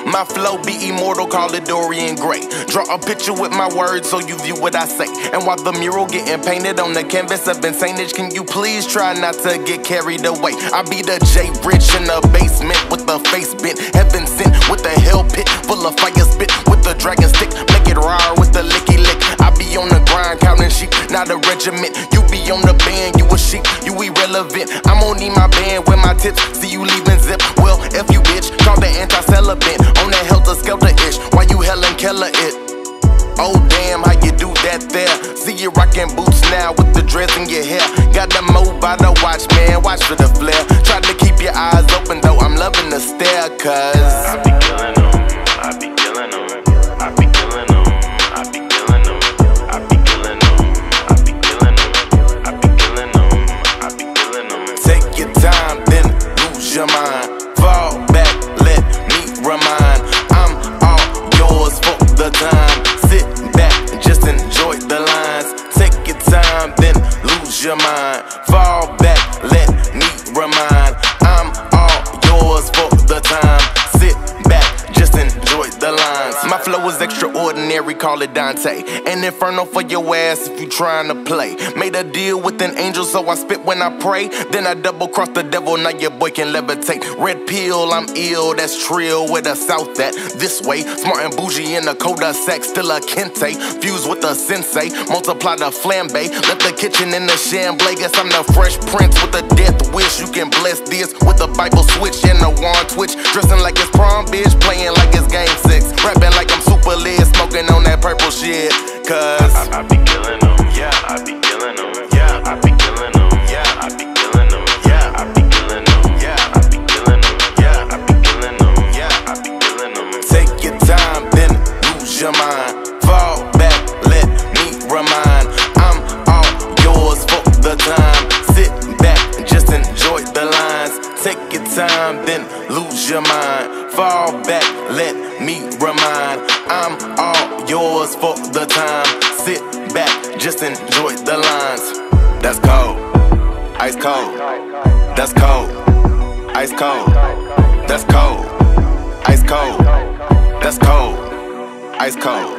My flow be immortal, call it Dorian Gray. Draw a picture with my words so you view what I say. And while the mural getting painted on the canvas of insanage, can you please try not to get carried away? I be the J Rich in the basement with the face bent, heaven sent with the hell pit full of fire spit with the dragon stick. Make it raw with the licky lick. I be on the grind counting sheep, not a regiment. You be on the band, you a sheep, you irrelevant. I'm gonna need my band with my tips, see you leaving zip. Well, if you bitch, call the anti-celibate on that helter-skelter-ish while you Helen Keller it. Oh damn, how you do that there? See you rocking boots now with the dreads in your hair. Got the mo by the watch, man, watch for the flare. Try to keep your eyes open though, I'm loving the stare, cause I be killing them, I be killing them, I be killing them, I be killing them, I be killing them, I be killing them, I be killing them, I be killing them. Take your time, then lose your mind. Fall back, let me remind. I'm all yours for the time. Sit back, just enjoy the lines. Take your time, then lose your mind. Fall back, let me remind. I'm all yours for the time. Sit back, just enjoy the lines. My flow is extraordinary, call it Dante. An inferno for your ass if you trying to play. Made a deal with an angel, so I spit when I pray. Then I double cross the devil, now your boy can levitate. Red pill, I'm ill, that's trill where the south at. This way, smart and bougie in the cul-de-sac, still a kente. Fuse with the sensei, multiply the flambe. Left the kitchen in the chambly, guess I'm the fresh prince with a death wish. You can bless this with a Bible switch and a wand twitch. Dressing like it's prom, bitch, playing like it's game 6. Rapping like I'm super lit, smoking on that purple shit. Cause I be killing them, yeah, I be killing them, yeah, I be killing them, yeah, I be killing them, yeah, I be killing them, yeah, I be killing them, yeah, I be killing them, yeah, I be killing them. take your time, then lose your mind. Fall back, let me remind. I'm all yours for the time. Sit back, just enjoy the lines. Take your time, then lose your mind. Fall back, let me remind. I'm all yours for the time. Sit back, just enjoy the lines. That's cold, ice cold. That's cold, ice cold. That's cold, ice cold. That's cold, ice cold.